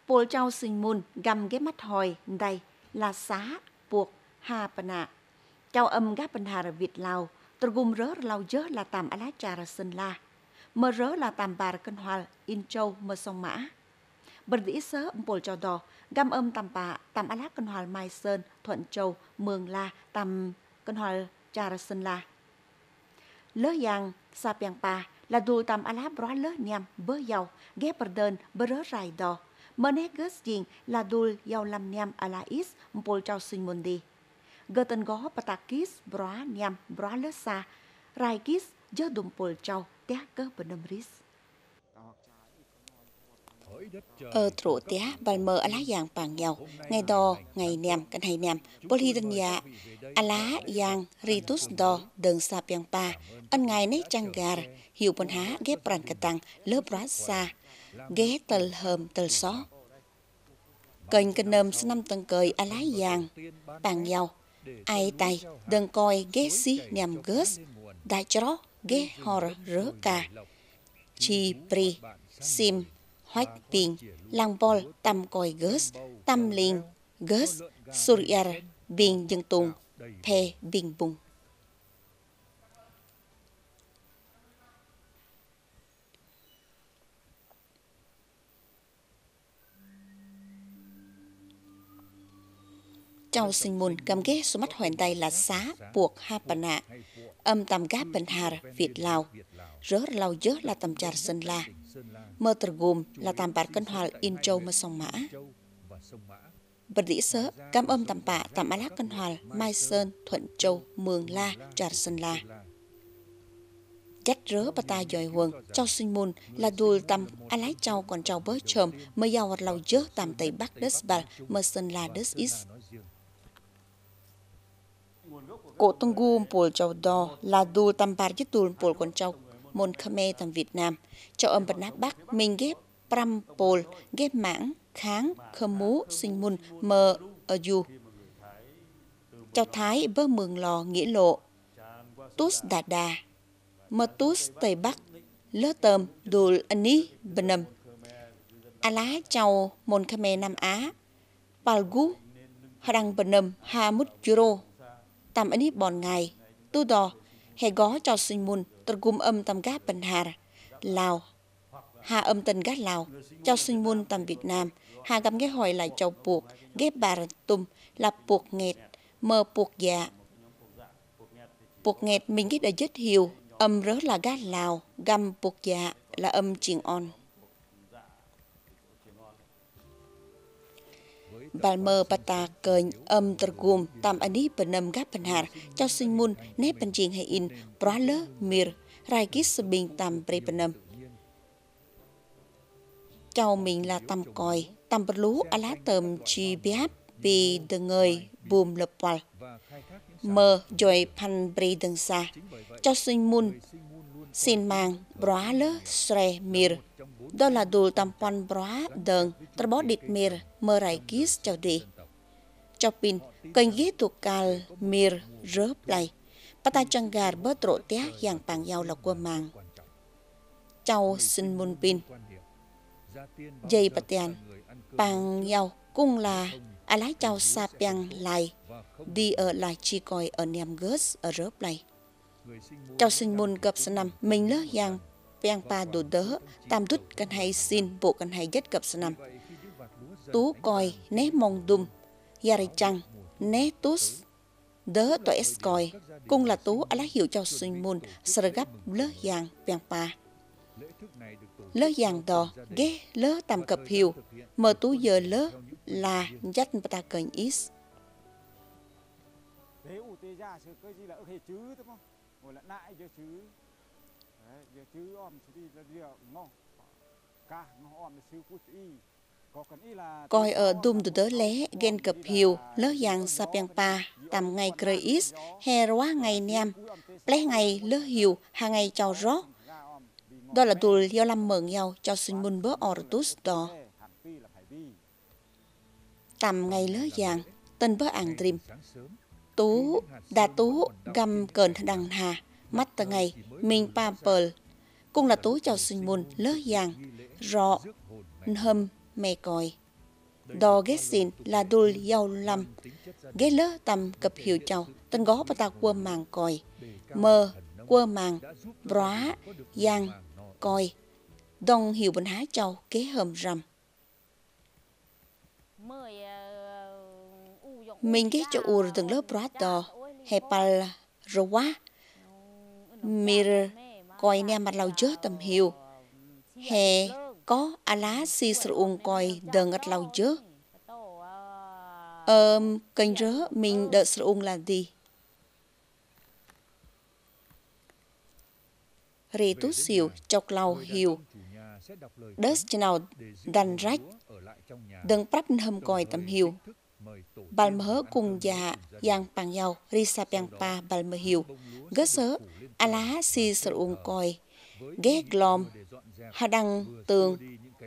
Pol Châu Sinh Mun găm ghé mắt hồi đây là xá buộc hà pana. Châu âm gáp bên hà Việt Lào, tergum rớ lau dớ là tàm á lá trà ra sơn la. Mơ rớ là tàm bà cân hoa in châu mơ sông mã. Berdĩ sớ Pol Châu đò, găm âm tàm bà tàm á lá cân hoa mai sơn, thuận châu, mường la, tàm cân hoa trà ra sơn la. Lỡ yang sa piang pa là đùi tàm á lá bó lỡ nhằm bớ dầu, ghé bờ đơn bớ rớ rai đò. Mơ nét gớt dình là đùi dầu làm nhằm á lá ít Pol Châu Sinh Mun đi. Gơ tân gó patakis bó nhằm bó lỡ xa, rai kis dơ đùm Pol Châu té cơ bờ nâm rít. Trụ té bàn mơ á lá yang bằng nhau, ngày đò, ngày nèm, căn hay nèm, bố hi đơn dạ, á lá yang ritus đò, đơn sa piang pa, ân ngày nấy trăng gà, hiểu bần há ghép bàn cà tăng, lớp rá xa, ghé tờ hầm tờ xó. Kênh kênh nâm sẽ năm tầng cười á lá yang, bằng nhau, ai tay, đơn coi ghé xí nèm gớt, đại chó ghé hò rớ ca, chi pri, sim, hoách bình, lang bol, tam coi gớt, tam linh, gớt, suryar, bình dân tùng, phe bình bùng. Châu Sinh Mun cầm ghé số mắt hoành tay là xá buộc ha pana, âm tầm gáp bên hà Việt Lào, rớ lau dớ là tầm trà sơn la, mơ tờ gùm là tầm bạc cân hòa in châu mơ sông mã. Bật dĩ sớ, cam âm tầm bạ tầm á lá cân hòa mai sơn thuận châu mường la trà sơn la. Chách rớ bà ta dòi huồng, Châu Sinh Mun là đùi tầm á lái châu còn châu bớ chồm mơ giàu lau dớ tầm tây bắc đất bà mơ sơn la đất ít. Cổ tung gu Pol Châu đò là đùi tầm bạc với đùi Pol con châu môn Khmer tầm Việt Nam. Châu âm bật nát bắc mình ghép pram Pol ghép mãng kháng khâm mú Sinh Mun mơ ở du. Châu Thái bơ mường lò nghĩa lộ Tus đà đà mơ Tus tây bắc lỡ tầm đùi ani benam. Á lá châu môn Khmer Nam Á Palgu Harang benam ha mút juro tầm ani bọn ngày tu đò hè gó Châu Sinh Mun tờ gum âm tầm gác bên hà Lào hà âm tân gác Lào Châu Sinh Mun tầm Việt Nam hà găm ghé hỏi lại châu buộc ghép bà tùm là buộc nghẹt mơ buộc dạ buộc nghẹt mình ghét ở rất hiểu âm rớ là gác Lào găm buộc dạ là âm triền on. Bà mơ bà ta cơn âm tờ gùm tạm anh bên nâm gác bên hà Châu Sinh Mun nếp bên triền hay in bó lỡ mir rai kít sơ bình tạm bề bên nâm. Châu mình là tầm còi tầm bật lú á lá tầm chi biáp vì đừng ngơi bùm lập qual mơ dồi pan bề đừng xa Châu Sinh Mun xin mang bó lỡ sre mir đó là đồ tầm pon bó đừng tờ bó địt mir mơ rai kít châu đi châu pin kênh ghé thuộc cal mir rớp lại bà ta chẳng gà bớt rộ té dạng bằng nhau là qua màng Châu Sinh Mun pin dây bà tiàn bằng nhau cũng là á lái Châu sa piang lại đi ở lại chi coi ở niềm gớt ở rớp lại Châu Sinh Mun gặp sân năm mình lỡ yang piang pa đồ đỡ tam đút căn hay xin bộ căn hay nhất gặp sân năm tú coi né mong đùm yari chăng né tus đỡ tỏi coi cũng là tú á lá hiệu Châu Sinh Mun sờ gấp lỡ yang piang pa lỡ yang đò ghé lỡ tầm cập hiệu mờ tú giờ lỡ là dắt bà ta cần ít. Coi ở đùm từ đỡ lé ghen cập hiệu lỡ yang sa piang pa tầm ngày cười ít hè quá ngày niam lé ngày lỡ hiệu hàng ngày chào rót đó là tụi do làm mượn nhau cho Sinh Mun bớ ortus đó tầm ngày lỡ giang tên bớ ăn trim tú đà tú găm cờn đằng hà mắt tờ ngày mình pa pearl cũng là tú cho Sinh Mun lỡ giang rọ hâm mè còi đò ghét xin là đùl giàu lầm ghét lỡ tầm cập hiệu chầu tân gó bà ta quơ màng còi mơ quơ màng bróa giang coi đông hiệu bình há châu kế hầm rầm mình ghét cho ur từng lớp bróa đò hè pal roa mir coi nè mặt lau chớ tầm hiệu hè có á lá si sruông coi đờ ngặt lau chớ kênh rớ mình đợi sruông là gì rì tú xìu chọc lau hiệu đớt cho nào đành rách đừng prắp hâm coi tầm hiệu bal mơ cùng già giang bằng nhau ri sa piang pa bal mơ hiệu gớt sớ á lá si sruông coi ghé glom hà đăng tường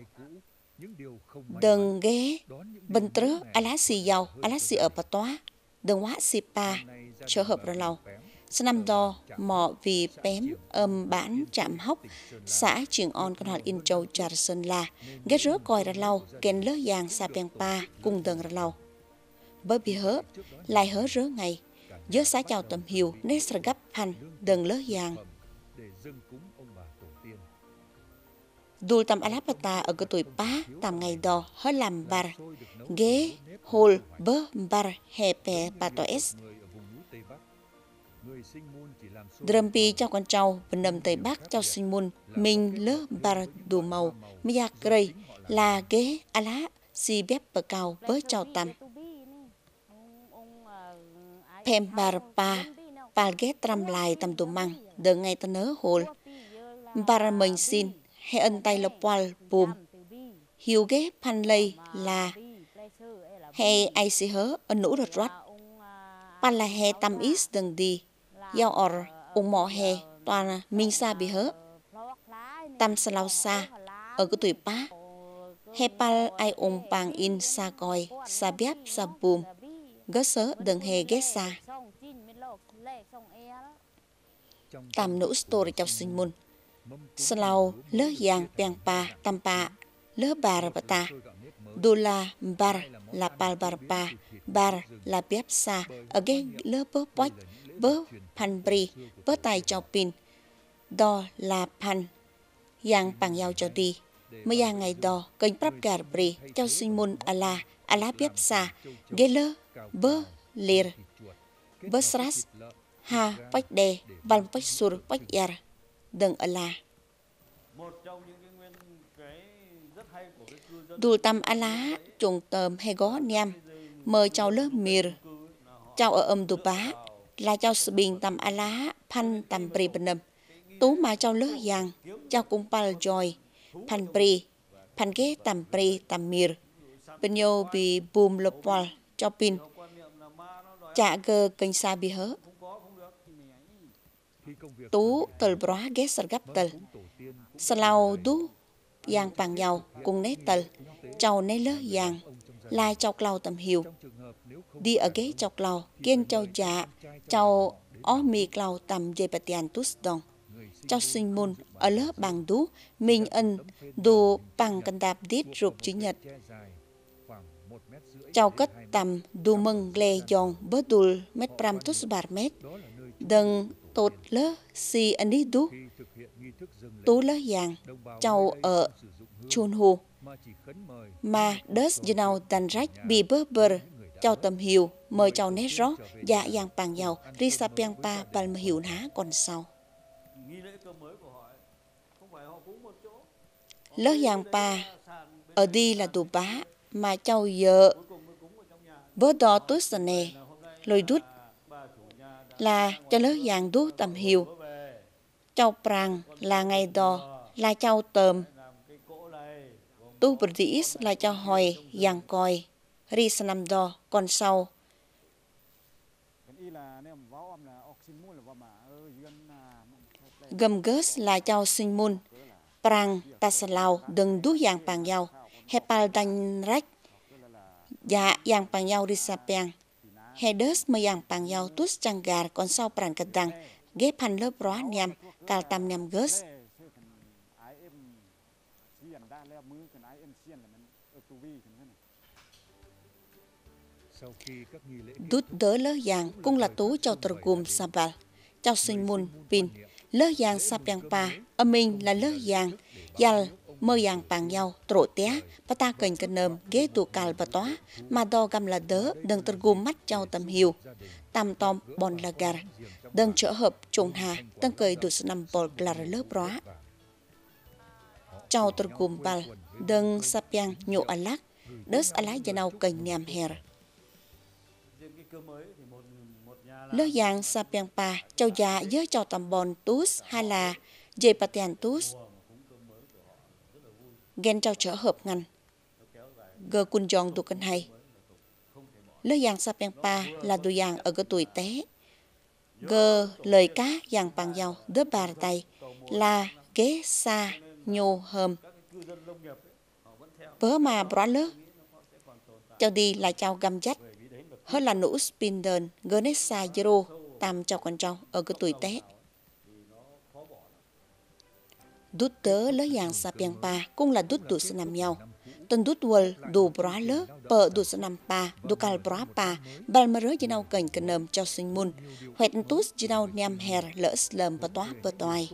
đừng ghé bên trớ á lá xì dầu á lá xì ở bà tóa đừng quá xì pa trở hợp ra lâu năm đo mỏ vì bém bản chạm hóc xã trường on con hoạt in châu trà sơn la ghé rớ coi ra lâu kèn lỡ giang sa piang pa cùng đừng ra lâu bởi vì hớ lại hớ rớ ngày nhớ xã chào tầm hiệu nét sờ gấp hành đừng lỡ giang đùl tầm alapata ở cái tuổi bá tầm ngày đò hơi làm bar ghế hol bơ bar hè pè patoes drumpi cho con trâu bên đầm tây bắc cho sinh mun mình lỡ bar đủ màu miyak rây là ghế ala si bếp bờ cao với trâu tầm pem bar pa pal ghế tram lại tầm đủ măng đờ ngày ta nớ hol bar mình xin hay ân tay lộc qual bùm hiu ghé pan lây là hay ai xí hớ ân nũ rật rát pan là hè tâm ít đừng đi giao ở ung mỏ hè toàn minh sa bị hớ tâm sa lao sa ở cái tuổi bá hay pan ai ung pang in sa coi sa biáp sa bùm gớt sớ đừng hè ghé xa tam nũ story chọc sinh mun Slau lỡ giang piang pa tampa lỡ bar bata đula bar là pal bar pa bar là biáp sa ở ghé lỡ bớ poch bớ pan bri bớ tài cho pin đo là pan giang bằng nhau cho đi mới giang ngày đo kênh prap gar bri cho sinh mun ala biáp sa ghé lỡ bớ lir bớ sras ha poch de van poch sur poch yar đừng ở là đùl tâm á lá trùng tờm hay gó niam mời cháu lớp mir cháu ở đù bá là cháu sự bình tâm á lá pan tầm pri bên nâm tú mà cháu lớp giang cháu cũng pal joy pan pri pan ghé tầm pri tầm mir bên nhau vì bùm lợp wal cho pin chả gơ kênh xa bị hớ tú tờ bróa ghé sờ gấp tờ slau tú giang bằng nhau cùng nét tờ cháu nét lỡ giang lai chọc lau tầm hiệu đi ở ghế chọc lau kiên cháu dạ cháu ó mì lau tầm dây bà tiàn tút đồng cháu sinh môn ở lớp bằng đú mình ân đồ bằng cần đạp đít rụp chữ nhật cháu cất tầm đu mừng lê dòng bớt đùl mét pram tút bạt mét đừng tốt lỡ si anh đi đú tú lỡ giang cháu ở chun hù mà đớt dư nào tàn rách bị bơ bơ cháu tầm hiệu mời cháu nét rõ dạ giang bằng giàu ri sa piang pa bal mà hiệu ná còn sau lỡ giang pa ở đi là tù bá mà cháu vợ bớ đo tút sờ nè lôi đút là cho lỡ giang đút tầm hiệu cháu prang là ngày đò là cháu tờm tu bật is là cháu hỏi giang coi ri sa nam đò còn sau gầm gớt là cháu sinh mun prang ta sa lao đừng đút giang bằng nhau hepal đanh rách dạ giang bằng nhau ri sa piang Hedes mà giang bằng nhau tút chang gar còn sau prang cật đăng ghép pan lớp róa nhằm cào tam nhằm gớt Đút đỡ lỡ giang cũng là tú cho trò gồm Sabal, cho sinh môn pin, lỡ giang Sapiangpa, âm minh là lỡ giang, yal mơ giang bằng nhau, trổ té, và ta cần cân nơm ghế tù càl và tóa, mà đo găm là đỡ, đừng trò gồm mắt cho tầm hiểu, tam tom bon lagar, đừng trở hợp trùng hà, tăng cười đủ sự nằm bol là lớp róa. Chào trò gồm bal, đừng Sapiang nhộ alak, đớt alak dân nào cần nhàm her. Lỡ giang Sapiangpa, châu già với châu tầm bòn tus hay là dây patian tus. Gen châu trở hợp ngành. Gờ quân dòng tù cân hay. Lỡ giang Sapiangpa là tù giang ở cái tuổi té. Gờ lời cá giang bằng nhau đứa bà tay là ghế xa nhô hầm. Vớ mà bó lỡ. Châu đi là châu găm dắt. Hơn là nụ spin đơn Ganesa Zero tam cho con trâu ở cái tuổi té. Đút tớ lỡ giang Sapiangpa cũng là đút đủ sự nằm nhau. Tân đút quần đủ bó lỡ bờ đủ sự nằm pa đủ cal bó pa bal mà rớ dưới nào cảnh cần nầm cho sinh môn. Huệ tút dưới nào nhằm her lỡ slum bờ tóa bờ toài.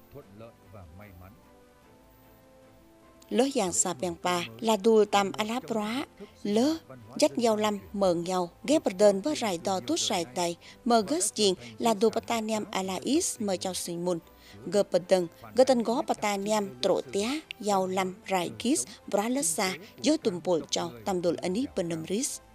Lỡ giang Sapiangpa là đùi tam alap róa, lỡ dắt nhau lâm mờn nhau, ghé bật đơn với rải đo tút rải tay, mờ gớt chiên là đùi pataniam alais mờ cho sinh môn. Gơ bật đơn, gơ tân gó pataniam trổ té, nhau lâm rải kis, bó lỡ xa, dơ tùm bồn cho tam đùl ấn ý bần nâm rít.